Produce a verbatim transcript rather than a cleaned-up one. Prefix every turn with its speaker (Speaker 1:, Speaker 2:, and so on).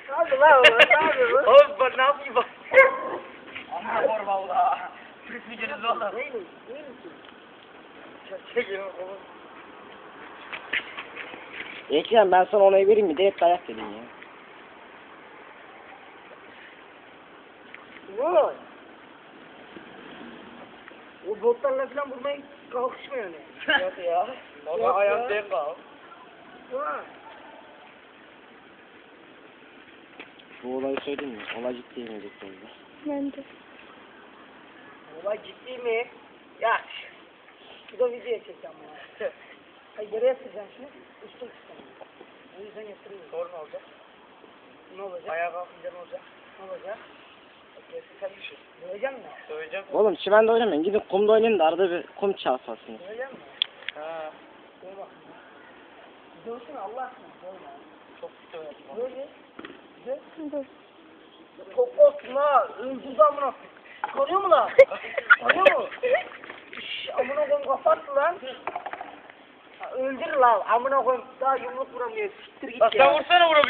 Speaker 1: Hadi lan oğlum, ne yapıyorsun?
Speaker 2: Oğlum bak ne yapayım bak. Amma var valla. Türkmeyeceğiz valla.
Speaker 1: Neymiş? Neymiş?
Speaker 2: Çekelim oğlum.
Speaker 3: Ekrem ben sana onayı vereyim mi? De hep dayak dedin ya.
Speaker 1: Vay. O botlarla falan vurmaya kalkışma yani.
Speaker 2: Yok ya. Baba
Speaker 1: Yok
Speaker 2: ayağım
Speaker 1: ya.
Speaker 2: denk al.
Speaker 1: Vay.
Speaker 3: Bu olayı söyleyeyim mi? Olay ciddi yemeyecek orada.
Speaker 4: Ben de.
Speaker 1: Olay ciddi mi? Ya. Bu da video çekeceğim ya. Hayır yere yatıracağım şimdi. Üstü tutacağım. O yüzden yatırıyorum.
Speaker 2: Sonra ne olacak?
Speaker 1: Ne olacak?
Speaker 2: Ayağa kalkınca ne olacak?
Speaker 1: Ne olacak?
Speaker 2: Gerisi sen düşün.
Speaker 1: Dövecek mi?
Speaker 2: Söyleyeceğim.
Speaker 3: Oğlum çimende oynamayın. Gidin kumda oynayın da arada bir kum çarpasınız.
Speaker 1: Dövecek mi?
Speaker 2: Ha.
Speaker 1: Dur bakayım. Dövsün Allah aşkına. Dövme.
Speaker 2: Çok söyleyeceğim.
Speaker 1: Böyle. Döv.
Speaker 4: Dur.
Speaker 1: Top olsun la. Öldürdü amına. Koruyor mu lan? Koruyor mu? Şşş amına koyayım kapattı lan. Ha, öldür lan amına koyayım. Daha yumruk vuramıyor. Siktir git
Speaker 2: Bak
Speaker 1: ya.
Speaker 2: sen vursana vurabilir.